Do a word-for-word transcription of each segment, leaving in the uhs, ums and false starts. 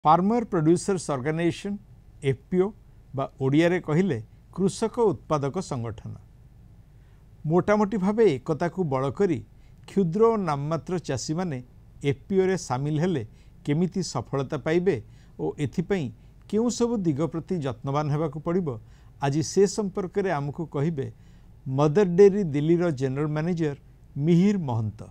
Farmer producers organisation FPO बा ओडिया रे कहिले कृषक उत्पादक संगठन मोटामोटी भावे एकता को बड़ करी क्षुद्र और नाममात्र चाषी माने एफपीओ रे सामिल हेले केमिति सफलता पाइबे और एथिपई केउ सब दिग प्रति यत्नवान हेबाकु पड़िबो आज से संपर्क में आमको कहिबे मदर डेयरी दिल्ली रो जनरल मैनेजर मिहिर महंत।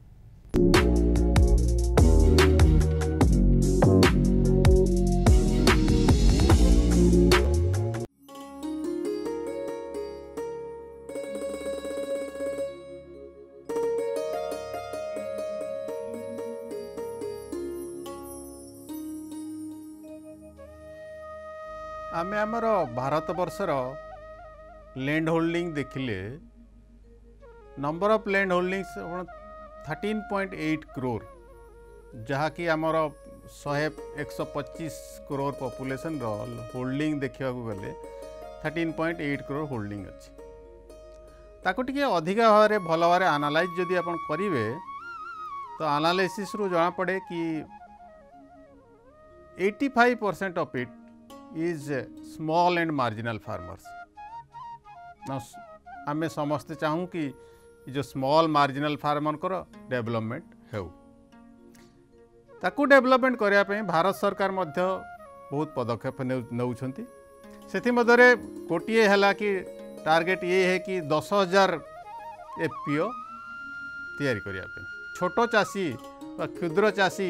आमे आमर भारत वर्षर लैंड होल्डिंग देखिले number of land holdings thirteen point eight crore जहाँ कि आमर शहे एक सौ पच्चीस करोड़ पॉपुलेशन रो होल्डिंग देखा गले thirteen point eight crore holding अच्छी ताको टिके अधिका भाव में भल भाव एनालाइज जदि आप करेंगे तो एनालिसिस रु जना पड़े कि eighty five percent of it is small and marginal farmers. आमे समस्ते चाहूँ कि जो स्मॉल मार्जिनल फार्मर को डेवलपमेंट हो ताकू डेवलपमेंट करने भारत सरकार मध्य बहुत पदक्षेप नौछंती सेथि मध्यरे गोटे है कि टार्गेट ये है कि दस हजार एफपीओ तैयारी करने छोट चाषी क्षुद्र चाषी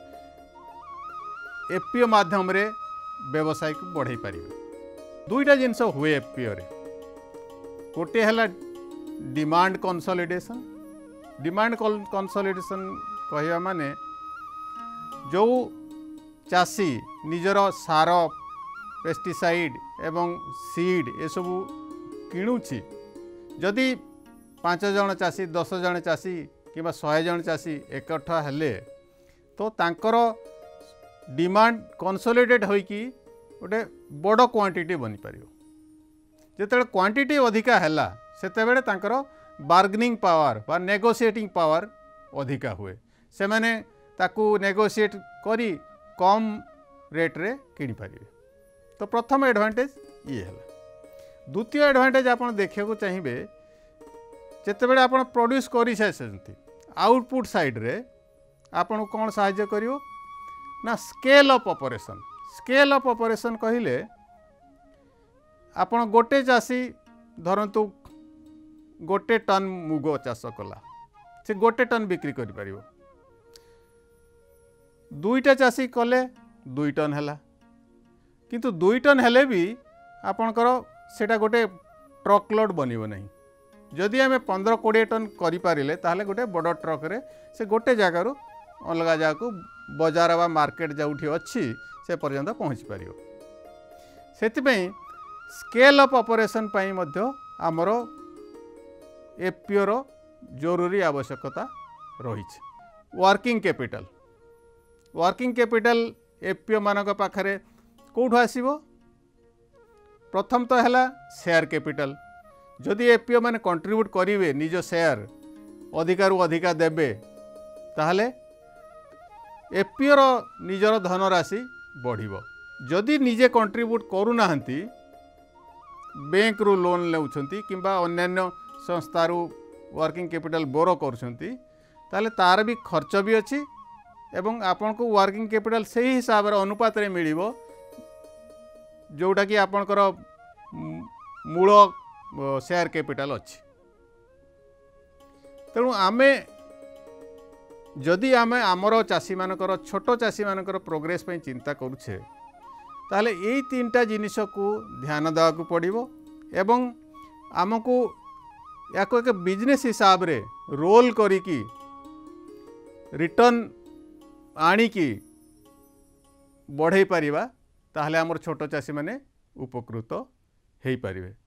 एफपीओ माध्यम रे व्यवसाय को बढ़ाई पारे दुईटा जिनस हुए एफपीओ रे गोटे है डिमांड कंसोलिडेशन डिमांड कंसोलिडेशन कहवा माने जो चाषी निजर सार पेस्टिसाइड एवं सीड ये सब किणुची जदि पांच जन चाषी दस जन चाषी कि सौ जन चाषी एकठा हेले तो तांकर डिमांड कंसोलिडेट होइकी गोटे बड़ क्वांटिटी बनी पारियो जेतेबेले क्वांटिटी अधिका हैला सेतेबेले तांकर बार्गेनिंग पावर बा नेगोशिएटिंग पावर अधिका हुए से माने ताकू नेगोशिएट करी कम रेट रे किनी पारिबे। तो प्रथम एडवांटेज ये है। द्वितीय एडवांटेज आपण देखिया को चाहिए जेतेबेले आपण प्रोड्यूस करि साइसंती आउटपुट साइड रे आपण कोन सहायता करियो ना scale up operation. Scale up operation कहले आपण गोटे चाषी धरतु गोटे टन मुग चाष कला से गोटे टन बिक्री करि परिबो दुईटा चाषी कले दुई टन हैला किंतु दुई टन हेले भी आपणकर सेटा गोटे ट्रक लोड बनिबो नहीं जदि आमे पंद्रह कोड़े टन करि पारिले ताहले गोटे बड़ ट्रक रे से गोटे जगार अलग जगह को बजार वा मार्केट जोठी अच्छी से पर्यंत पहुँची पार से स्केल अप ऑपरेशन पाई मध्य आमर एफपीओ रो जरूरी आवश्यकता रही। Working capital working capital FPO मानक पाखरे कोठु आसीबो प्रथम तो है शेयर कैपिटल जदि एफपीओ माने कंट्रीब्यूट करेंगे निज शेयर अधिकारु अधिका देबे ताहले एफपीओ रो निजर धनराशि बढ़िबो जदि निजे कंट्रीब्यूट करूना बैंक रु लोन लेउछंती किंबा अन्यान्य संस्थारु वर्किंग कैपिटल बोरो करूछंती ताले तार भी खर्च भी अच्छी एवं आपन को वर्किंग कैपिटल से ही हिसाब रे अनुपात रे मिलिबो जोटा कि आपनकर मूल शेयर कैपिटल अच्छी। तेणु आमे जदि आमे आमर चाषी मानकर छोट चाषी मानकर प्रोग्रेस पे चिंता करुछे ताहले एई तीनटा जिनिस को ध्यान देवा को पड़िबो एवं आमको याको एक बिजनेस हिसाब रे रोल करिकी रिटर्न आनिकी बढ़ाई पारिबा ताहले आमर छोट चाषी माने उपकृत हेई पारिबे।